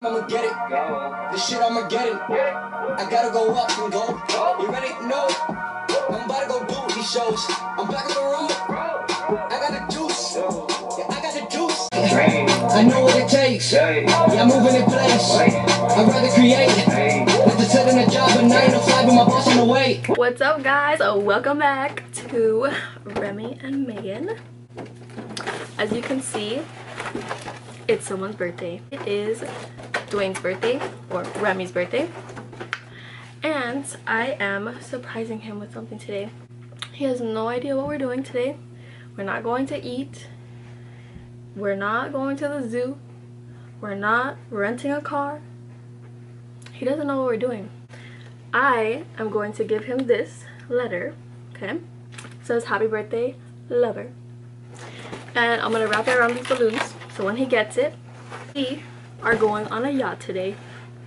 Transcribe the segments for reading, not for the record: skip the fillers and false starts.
I'ma get it. This shit I'ma get it. I gotta go up and go. You ready? No. I'm about to go do these shows. I'm back in the room. I got the juice. Yeah, I got the juice. I know what it takes. Yeah, I'm moving in place. I'd rather create than to sit in a job at 9 to 5 with my boss on the way. What's up, guys? Welcome back to Remy and Megan. As you can see, it's someone's birthday. It is Dwayne's birthday, or Remy's birthday, and I am surprising him with something today. He has no idea what we're doing today. We're not going to eat. We're not going to the zoo. We're not renting a car. He doesn't know what we're doing. I am going to give him this letter, okay? It says, "Happy birthday, lover." And I'm gonna wrap it around these balloons, so when he gets it, we are going on a yacht today.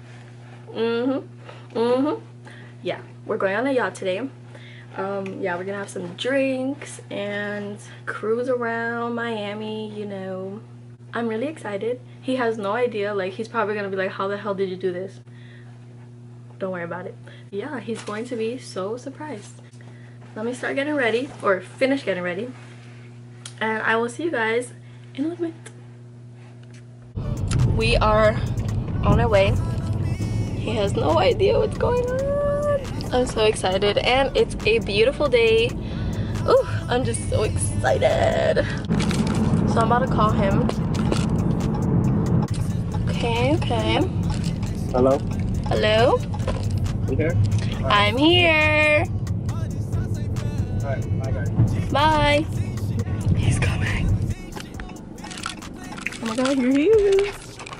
Yeah, we're going on a yacht today. Yeah, we're gonna have some drinks and cruise around Miami, you know. I'm really excited. He has no idea. Like, he's probably gonna be like, how the hell did you do this? Don't worry about it. Yeah, he's going to be so surprised. Let me start getting ready, or finish getting ready, and I will see you guys in a little bit. We are on our way. He has no idea what's going on. I'm so excited, and it's a beautiful day. Ooh, I'm just so excited. So I'm about to call him. Okay. Hello? Hello? You here? I'm here. Alright, bye guys. Bye. He's coming. Oh my god, here he is.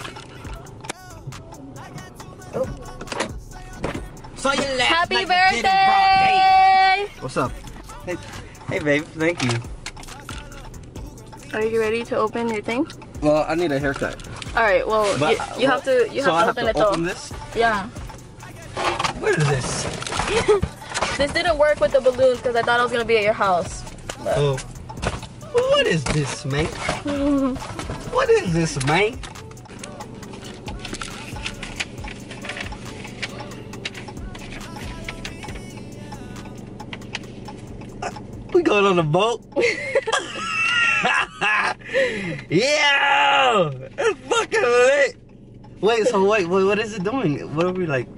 So you laugh Happy like you did in broad birthday! What's up? Hey babe, thank you. Are you ready to open your thing? Well, I need a haircut. Alright, well, But, you have to open it though. Open this? Yeah. What is this? This didn't work with the balloons because I thought I was gonna be at your house. But... Oh. What is this, man? What is this, man? We going on a boat? Yeah! It's fucking lit! Wait, what is it doing? What are we like?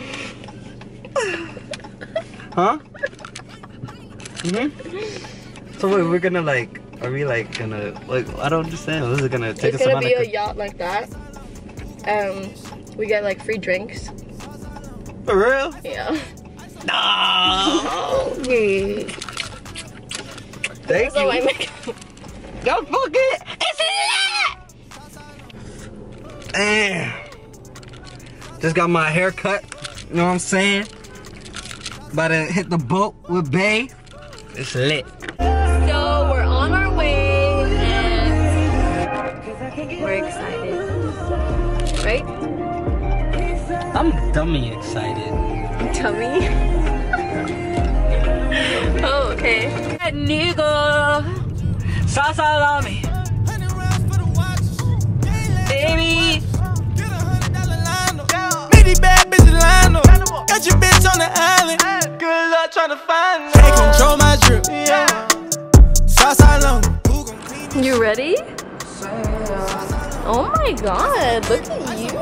Huh? So wait, we're gonna like, are we like gonna, like, I don't understand. Is it gonna take us It's around? gonna be a yacht like that. We get like free drinks. For real? Yeah. No! Thank So I you. make Don't forget! It's lit! Damn. Just got my hair cut. You know what I'm saying? About to hit the boat with Bae. It's lit. So we're on our way and we're excited. Right? I'm dummy excited. Tummy. Oh, okay. Nigga. Salami. Baby. Bad bitch Lando. Got your bitch on the island. Good luck trying to find her. Can't control my drip. Yeah. You ready? Oh my god, look at you.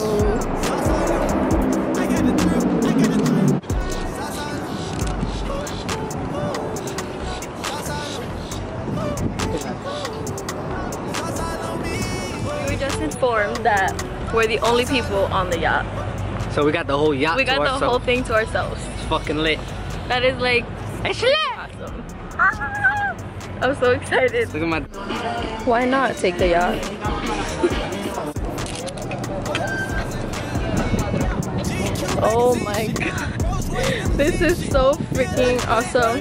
We were just informed that we're the only people on the yacht. So we got the whole yacht We to got the ourselves. whole thing to ourselves. It's fucking lit. That is like, It's lit! awesome. I'm so excited. Look at my... Why not take the yacht? Oh my god. This is so freaking awesome.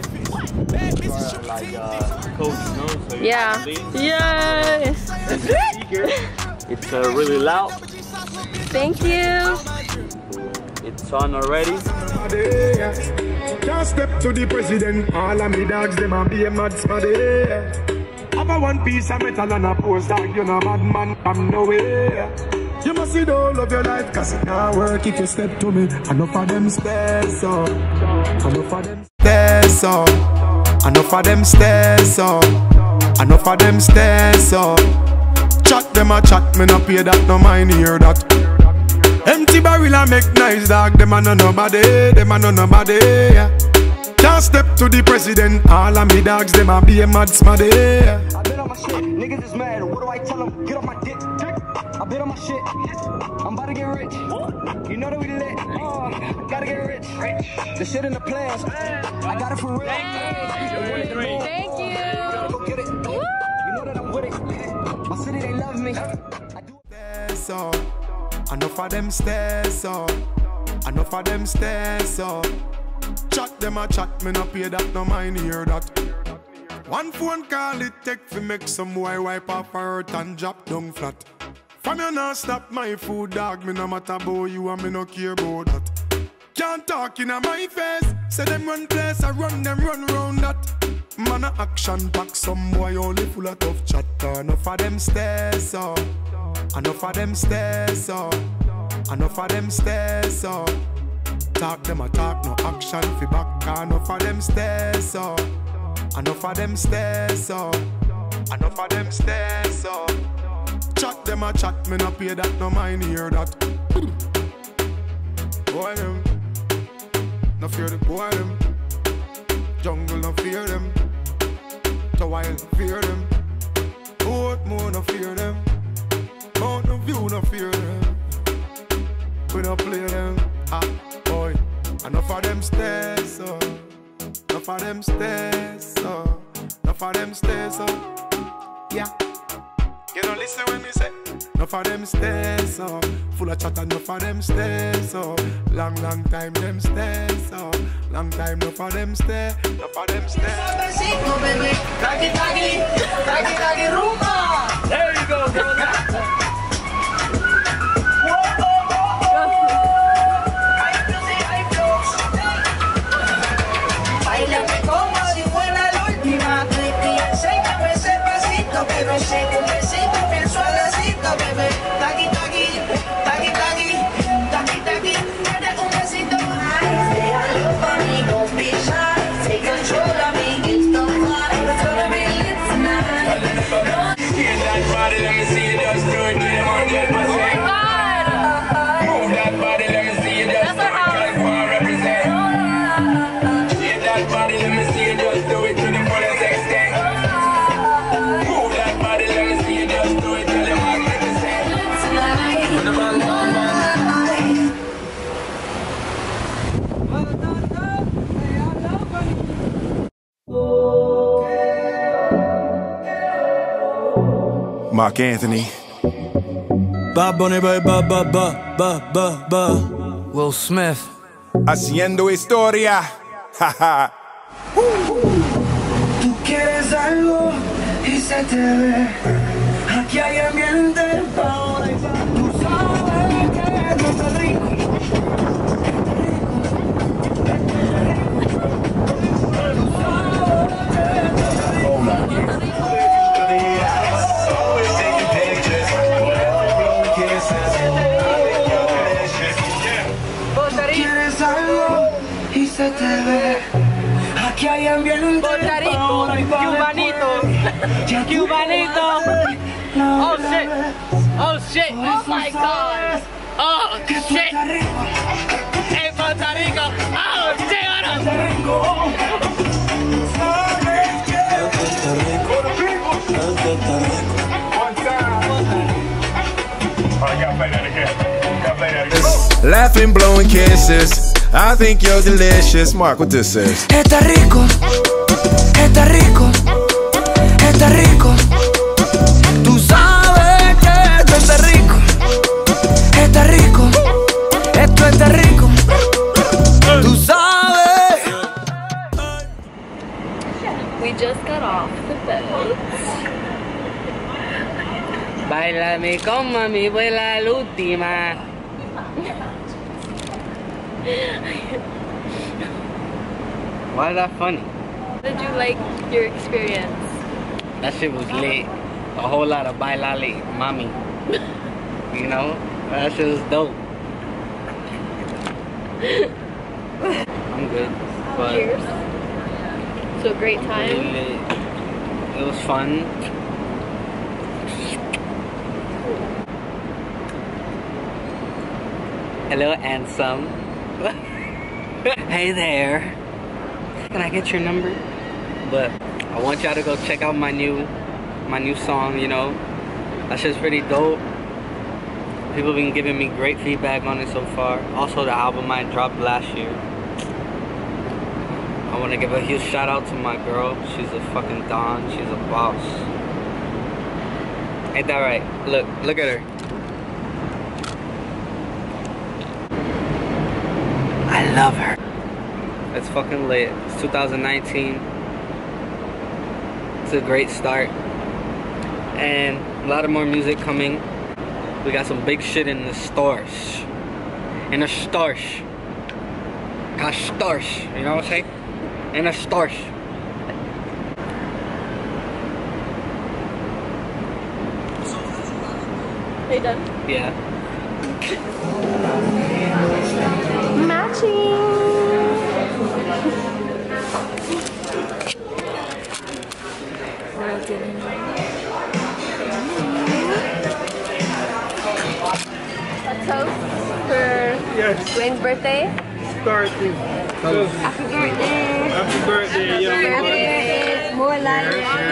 Yeah. Yay! It's really loud. Thank you. It's on already. Can't step to the president. All of me dogs, them a be a mad spaddy. Have a one piece of metal and a post dog. You know, madman, I'm nowhere. You must see the whole of your life, cause it not work if you step to me. Enough of them stairs up. Enough of them stairs up. Enough of them stairs up. Enough of them stairs up. Chat them a chat, me no pay that, no mind hear that. Empty barrel a make nice dog, them a no nobody, them a no nobody, yeah. Can't step to the president, all of me dogs, them a be a mad smaddy, yeah. I've been on my shit, niggas is mad, what do I tell them? Get off my dick. I've been on my shit, I'm about to get rich. You know that we lit, gotta get rich. The shit in the plans, I got it for real. Thank you. Go get it. You know that I'm with it. My city, they love me. I do Stairs up. Enough of them stairs up. Enough of them stairs up. Chat them a chat, me no pay that, no mind hear that. One phone call it take fi make some boy wipe off her hurt and drop down flat. From you not stop my food dog, me no matter about you and me no care about that. Can't talk in my face, say them run place, I run them run round that. Man a action pack, some boy only full of tough chat. Enough of them stairs up. Enough of them stairs up. Enough of them stairs up. Talk them a talk, no action fi back. Enough of them stairs up. Enough of them stairs up. Enough of them stairs up. Chat them a chat, me no pay that, no mind hear that. Boy them, no fear the boy them. Jungle no fear them. The wild no fear them. Boat more no fear them. Mountain View no fear them. We no play them. Ah, boy. Enough of them stairs up. Enough of them stairs up. Enough of them stairs up. Yeah. You don't listen when me say. Enough of them stairs up. Full of chat, enough of them stairs up. Long, long time them stairs up. Long time enough of them stairs. Enough of them stairs. There you go, girl. Báilame como si fuera la última. Baby, enséñame ese pasito, pero ese besito bien suavecito, bebé. Taqui, taqui, taqui, taqui, taqui, taqui. Tienes un besito. Ay, déjalo conmigo, pisa. Take control of me, it's the fun. It's gonna be lit tonight. Get that body, let me see you just do it, get 100%. Move that body, let me see you just do it, California represent. Get that body, let me see you just do it to the fullest extent. Move that body, let me see you just do it, California represent. Put the ball, ball, ball. Mark Anthony. Bad Bunny, ba. Will Smith. Haciendo historia. Haha. Tú quieres algo y se te ve. Aquí hay ambiente pa' bailar. Tú sabes que esto está rico. Quieres algo y se te ve. Aquí hay ambiente. Puerto Rico, cubanito, cubanito. Oh shit, oh shit, oh my god, oh shit. En Puerto Rico, oh shit, Laughing, blowing kisses. I think you're delicious. Mark, what this is? Está rico, está rico, está rico. Tú sabes que esto está rico, está rico, esto está rico. Tú sabes. We just got off the boat. Bailame como mi abuela la última. Why is that funny? Did you like your experience? That shit was lit. A whole lot of bailale, mommy. You know? That shit was dope. I'm good. But Cheers. So great time. It was fun. Hello, handsome. Hey there. Can I get your number? But I want y'all to go check out my new song, you know. That shit's pretty dope. People have been giving me great feedback on it so far. Also, the album I dropped last year. I want to give a huge shout out to my girl. She's a fucking don. She's a boss. Ain't that right? Look at her. I love her. It's fucking lit. It's 2019. It's a great start. And a lot of more music coming. We got some big shit in the stores. In the stores. Stores. You know what I'm saying? In the stores. Are you done? Yeah. Matching. A toast for Dwayne's birthday. Starting. Happy birthday. Happy birthday, young man. More life.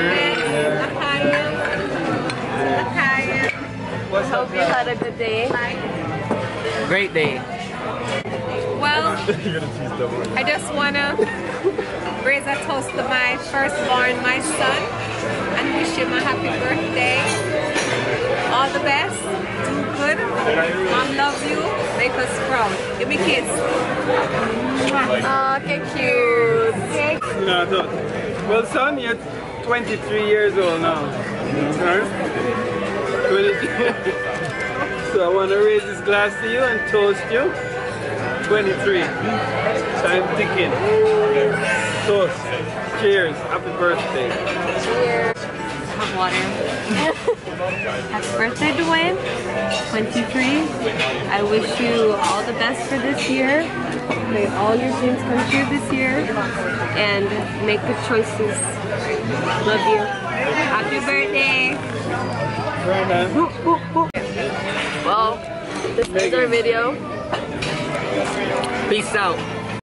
Hope you had a good day. Great day. Well, I just want to raise a toast to my firstborn, my son, and wish him a happy birthday. All the best. Do good. Mom loves you. Make us proud. Give me a kiss. Oh, okay, cute. No, don't. Well, son, you're 23 years old now. Huh? 23. So I want to raise this glass to you and toast you. 23. Time ticking. Toast. Cheers. Happy birthday. Cheers. Hot water. Happy birthday, Dwayne. 23. I wish you all the best for this year. May all your dreams come true this year. And make good choices. Love you. Happy birthday. Well, this is our video. Peace out.